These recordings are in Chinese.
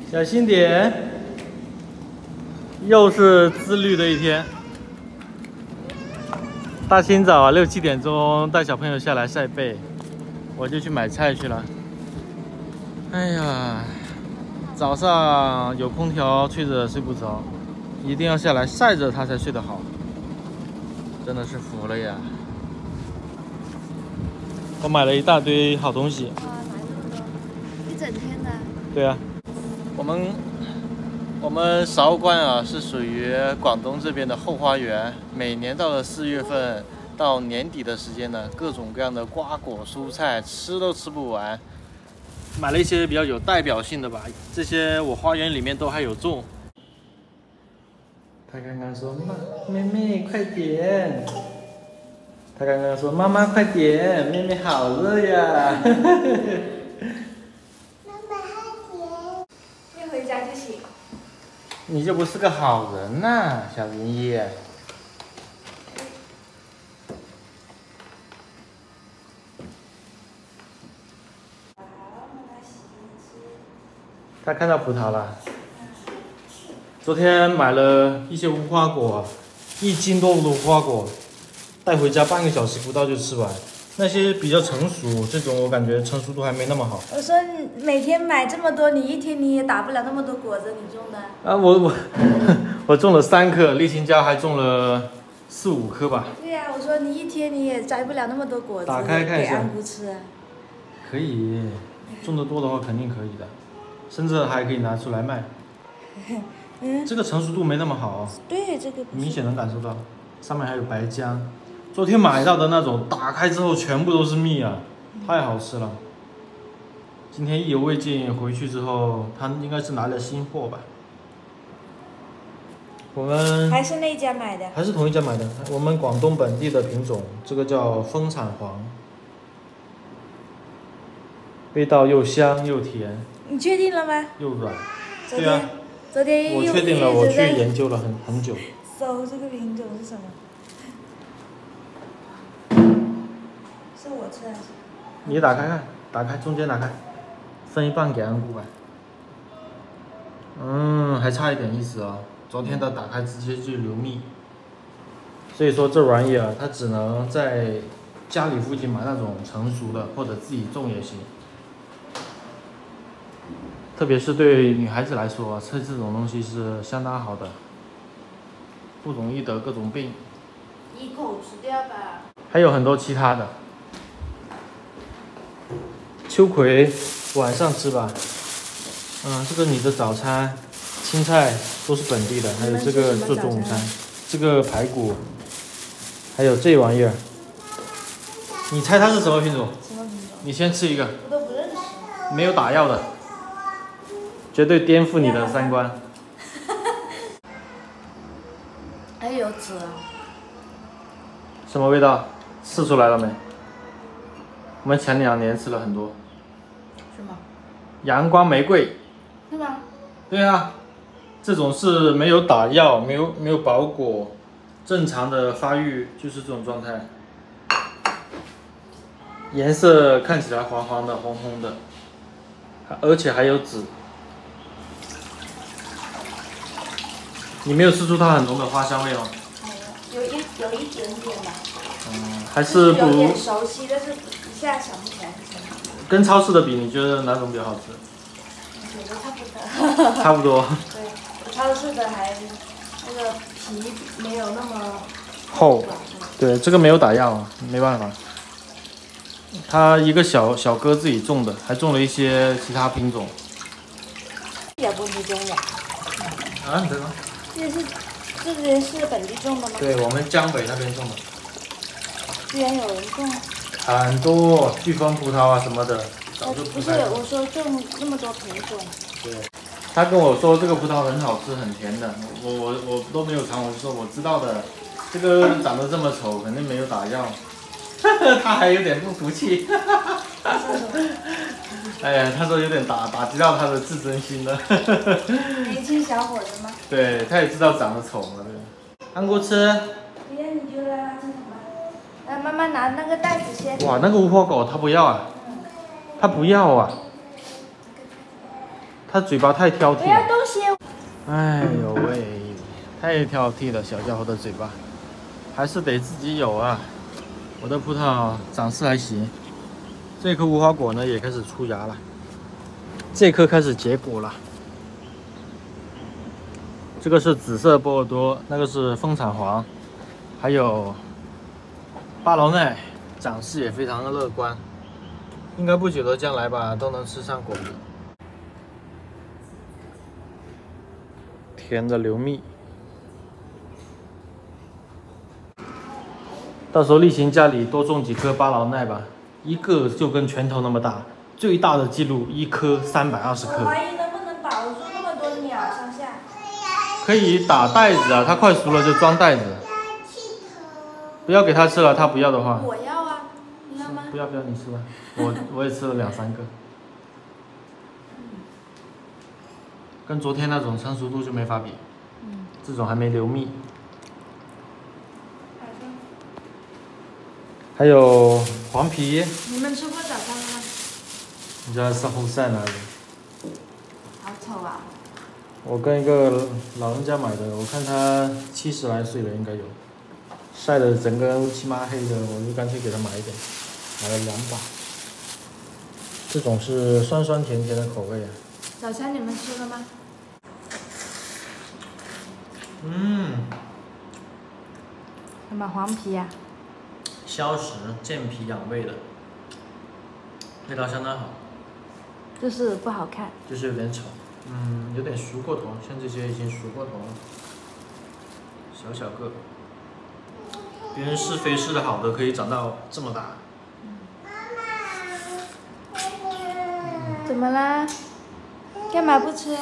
小心点。又是自律的一天。大清早啊，6、7点钟带小朋友下来晒背，我就去买菜去了。哎呀，早上有空调吹着睡不着，一定要下来晒着它才睡得好，真的是服了呀！我买了一大堆好东西。 哇，买这么多，一整天的。 对啊，我们韶关啊是属于广东这边的后花园，每年到了4月份到年底的时间呢，各种各样的瓜果蔬菜吃都吃不完。买了一些比较有代表性的吧，这些我花园里面都还有种。他刚刚说妹妹快点，他刚刚说妈妈快点，妹妹好热呀。 回家就洗。 你就不是个好人呐，小林一。他看到葡萄了。昨天买了一些无花果，1斤多的无花果，带回家半个小时不到就吃完。那些比较成熟，这种我感觉成熟度还没那么好。 我说你每天买这么多，你一天你也打不了那么多果子，你种的？ 啊，我种了3颗，沥青椒还种了4、5颗吧。 对呀，我说你一天你也摘不了那么多果子， 打开看一下， 给安姑吃。 可以，种得多的话肯定可以的，甚至还可以拿出来卖。这个成熟度没那么好。 对，这个明显能感受到，上面还有白浆。昨天买到的那种，打开之后全部都是蜜啊，太好吃了。今天意犹未尽，回去之后他应该是拿了新货吧。我们还是那家买的， 还是同一家买的。我们广东本地的品种，这个叫丰产黄，味道又香又甜。 你确定了吗？ 又软。对啊。 昨天我确定了，我去研究了很久。 搜这个品种是什么？是我吃还是？ 你打开看，打开中间打开，分一半给安姑吧。还差一点意思啊。昨天的打开直接就流蜜，所以说这玩意儿它只能在家里附近买那种成熟的，或者自己种也行。特别是对女孩子来说，吃这种东西是相当好的，不容易得各种病。 一口吃掉吧。 还有很多其他的。秋葵晚上吃吧。这个你的早餐，青菜都是本地的，还有这个做中午餐，这个排骨，还有这玩意儿。你猜它是什么品种？ 什么品种？ 你先吃一个。 我都不认识。 没有打药的。绝对颠覆你的三观。 还有籽。 什么味道？试出来了没？我们前2年吃了很多。 是吗？ 阳光玫瑰。 是吗？ 对啊，这种是没有打药，没有包裹，正常的发育就是这种状态。颜色看起来黄黄的、红红的，而且还有籽。你没有吃出它很浓的花香味吗？ 没有，有一点点吧。 还是不如。 有点熟悉，但是一下想不起来是什么。 跟超市的比，你觉得哪种比较好吃？ 我觉得差不多。 差不多。 对，超市的还那个皮没有那么厚。对，这个没有打药，没办法。他一个小哥自己种的，还种了一些其他品种。 也不是种的。 啊，你在吗？ 这边是本地种的吗？ 对，我们江北那边种的。 居然有人种。 很多飓风葡萄啊什么的，早就不是，我说种那么多品种。 对，他跟我说这个葡萄很好吃，很甜的，我都没有尝，我就说我知道的，这个长得这么丑，肯定没有打药。他还有点不服气。哎呀，他说有点打击到他的自尊心了。 年轻小伙子吗？ 对，他也知道长得丑嘛，对。安姑吃。 不要你就来垃圾桶吧。来，妈妈拿那个袋子先。 哇，那个无花果他不要啊。他不要啊。 它嘴巴太挑剔不要了。 东西。 哎呦喂，太挑剔了，小家伙的嘴巴，还是得自己有啊。我的葡萄长势还行，这颗无花果呢也开始出芽了，这颗开始结果了。这个是紫色波尔多，那个是丰产黄，还有巴劳奈，长势也非常的乐观，应该不久的将来吧都能吃上果皮。甜的流蜜，到时候例行家里多种几颗巴劳奈吧，一个就跟拳头那么大，最大的记录一颗320 我克。 怀疑能不能保住那么多鸟上下。 可以打袋子啊，它快熟了就装袋子。不要给它吃了，它不要的话。 我要啊，你要吗？ 不要，你吃吧。我也吃了2、3个。跟昨天那种成熟度就没法比，这种还没流蜜。还有黄皮， 你们吃过早餐吗？ 你知道是后晒来的。 好丑啊！ 我跟一个老人家买的，我看他70来岁了，应该有，晒得整个乌漆嘛黑的，我就干脆给他买一点，买了2把。这种是酸酸甜甜的口味啊。 早餐你们吃了吗？什么黄皮呀？ 消食健脾养胃的，味道相当好， 就是不好看。 就是有点丑，有点熟过头，像这些已经熟过头了，小个，别人施肥施的好的可以长到这么大。 怎么啦？干嘛不吃？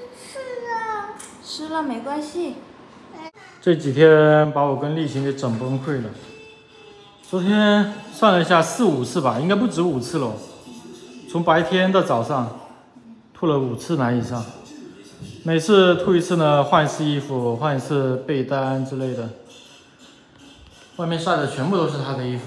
湿了没关系。 这几天把我跟例行给整崩溃了。昨天算了一下，4、5次吧，应该不止5次了。从白天到早上，吐了5次奶以上。每次吐一次呢，换一次衣服，换一次被单之类的。外面晒的全部都是他的衣服。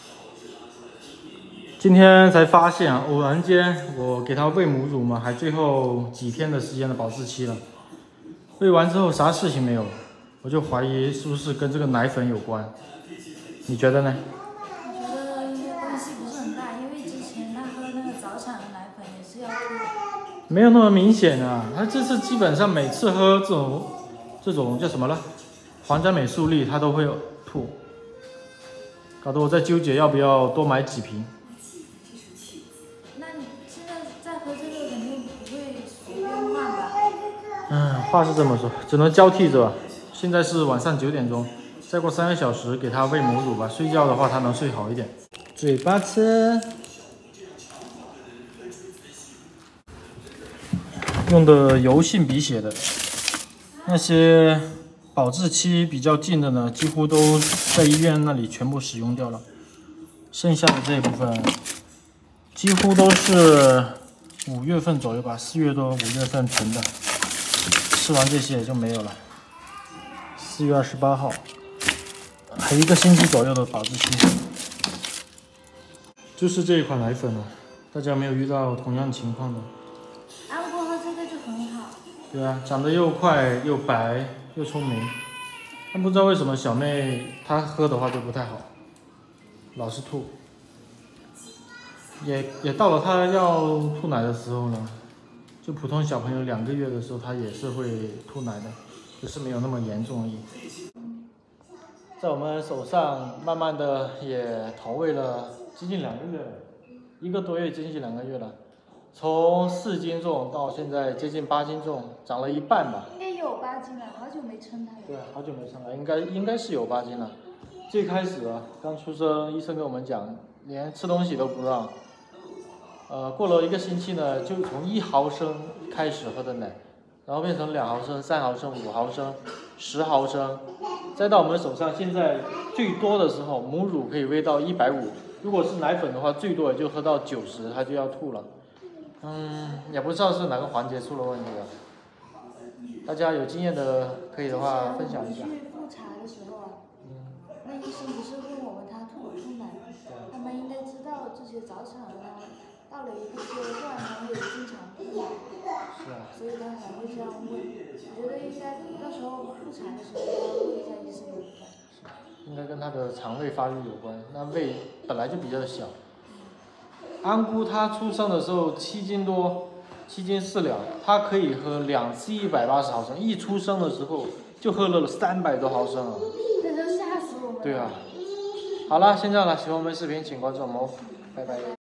今天才发现啊，偶然间我给他喂母乳嘛，还最后几天的时间的保质期了。喂完之后啥事情没有，我就怀疑是不是跟这个奶粉有关。你觉得呢？ 我觉得应该关系不是很大，因为之前他喝那个早产的奶粉也是要吐。 没有那么明显啊，他这次基本上每次喝这种叫什么了，皇家美素丽，他都会吐，搞得我在纠结要不要多买几瓶。 那你现在再喝这个肯定不会随便换吧？ 话是这么说，只能交替着吧。现在是晚上9点钟，再过3个小时给他喂母乳吧。睡觉的话他能睡好一点。嘴巴吃。用的油性笔写的，那些保质期比较近的呢，几乎都在医院那里全部使用掉了。剩下的这一部分，几乎都是5月份左右吧，4月多5月份存的。吃完这些也就没有了。4月28号，还1个星期左右的保质期。就是这一款奶粉了，大家没有遇到同样情况的？ 安国喝这个就很好。 对啊，长得又快又白又聪明，但不知道为什么小妹她喝的话就不太好，老是吐。也到了她要吐奶的时候了，就普通小朋友2个月的时候，她也是会吐奶的，只是没有那么严重而已。在我们手上慢慢的也投喂了接近2个月了，1个多月接近2个月了。从4斤重到现在接近8斤重，长了1半吧。 应该有8斤了，好久没称它了。 对，好久没称了，应该是有8斤了。最开始啊，刚出生，医生跟我们讲，连吃东西都不让。过了1个星期呢，就从1毫升开始喝的奶，然后变成2毫升、3毫升、5毫升、10毫升，再到我们手上，现在最多的时候，母乳可以喂到150，如果是奶粉的话，最多也就喝到90，它就要吐了。也不知道是哪个环节出了问题了。大家有经验的可以的话分享一下。 去复查的时候啊，那医生不是问我们他吐不吐奶，他们应该知道这些早产儿啊，到了一个阶段，他会经常吐奶。 是啊， 要问，我觉得应该到时候复查的时候要问一下医生的。 应该跟他的肠胃发育有关，那胃本来就比较小。安姑她出生的时候7斤多，7斤4两，她可以喝2次180毫升，一出生的时候就喝了300多毫升啊！ 这都吓死我们了。 对啊。好了，先这样了，喜欢我们视频请关注我们哦，拜拜。